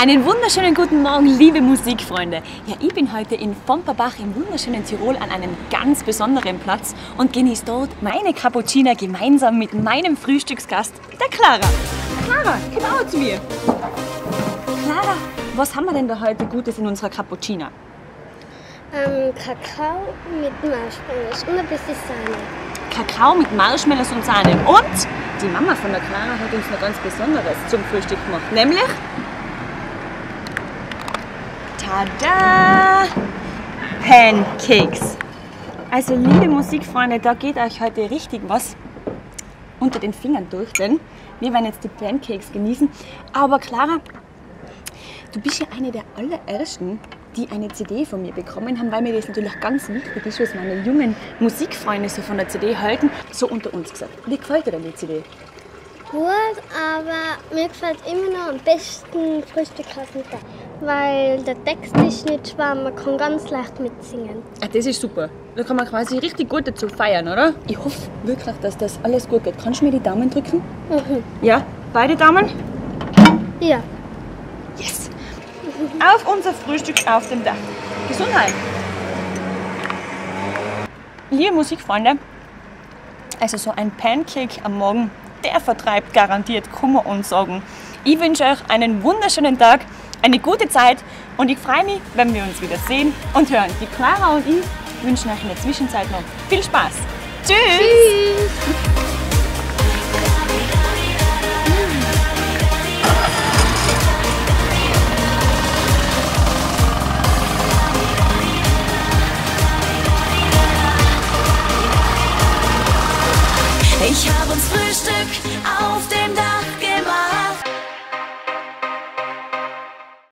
Einen wunderschönen guten Morgen, liebe Musikfreunde. Ja, ich bin heute in Vomperbach im wunderschönen Tirol an einem ganz besonderen Platz und genieße dort meine Cappuccina gemeinsam mit meinem Frühstücksgast, der Clara. Clara, komm auch zu mir. Clara, was haben wir denn da heute Gutes in unserer Cappuccina? Kakao mit Marshmallows und ein bisschen Sahne. Kakao mit Marshmallows und Sahne. Und die Mama von der Clara hat uns noch ganz Besonderes zum Frühstück gemacht, nämlich tada! Pancakes. Also liebe Musikfreunde, da geht euch heute richtig was unter den Fingern durch, denn wir werden jetzt die Pancakes genießen. Aber Clara, du bist ja eine der allerersten, die eine CD von mir bekommen haben, weil mir das natürlich ganz wichtig ist, was meine jungen Musikfreunde so von der CD halten. So unter uns gesagt. Wie gefällt dir denn die CD? Gut, aber mir gefällt immer noch am besten Frühstückskassentag, weil der Text ist nicht schwer, man kann ganz leicht mitsingen. Ah, das ist super. Da kann man quasi richtig gut dazu feiern, oder? Ich hoffe wirklich, dass das alles gut geht. Kannst du mir die Daumen drücken? Mhm. Ja, beide Daumen? Ja. Yes! Auf unser Frühstück auf dem Dach. Gesundheit! Liebe Musikfreunde, also so ein Pancake am Morgen, der vertreibt garantiert Kummer und Sorgen. Ich wünsche euch einen wunderschönen Tag, eine gute Zeit und ich freue mich, wenn wir uns wieder sehen und hören. Die Clara und ich wünschen euch in der Zwischenzeit noch viel Spaß. Tschüss! Tschüss!